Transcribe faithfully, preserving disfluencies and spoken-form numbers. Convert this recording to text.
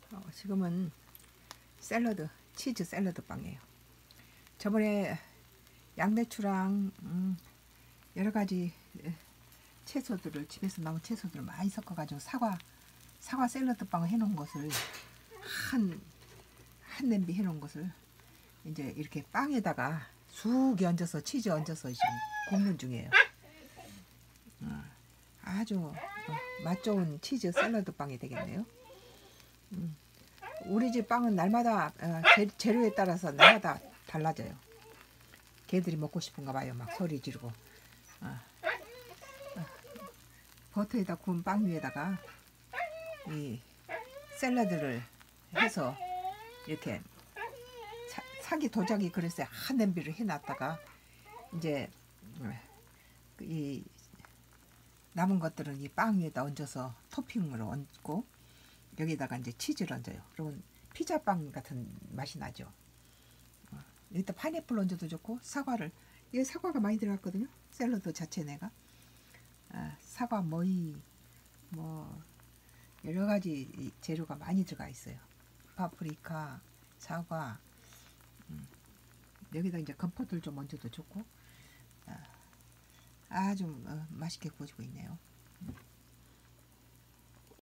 어, 지금은 샐러드, 치즈 샐러드 빵이에요. 저번에 양배추랑 음, 여러 가지 채소들을 집에서 나온 채소들을 많이 섞어가지고 사과 사과 샐러드 빵을 해놓은 것을 한, 한 냄비 해놓은 것을 이제 이렇게 빵에다가 쑥 얹어서 치즈 얹어서 지금 굽는 중이에요. 어, 아주 어, 맛 좋은 치즈 샐러드 빵이 되겠네요. 음, 우리 집 빵은 날마다 어, 재, 재료에 따라서 날마다 달라져요. 걔들이 먹고 싶은가 봐요. 막 소리 지르고. 어, 어, 버터에다 구운 빵 위에다가 이 샐러드를 해서 이렇게 사, 사기 도자기 그릇에 한 냄비를 해놨다가 이제 이 남은 것들은 이 빵 위에다 얹어서 토핑으로 얹고 여기다가 이제 치즈를 얹어요. 그러면 피자빵 같은 맛이 나죠. 어, 여기다 파인애플 얹어도 좋고 사과를 이게 사과가 많이 들어갔거든요. 샐러드 자체 내가 아, 사과 머이 뭐 여러 가지 재료가 많이 들어가 있어요. 파프리카, 사과, 음, 여기다 이제 건포도를 좀 얹어도 좋고 아, 아주 어, 맛있게 구워지고 있네요. 음.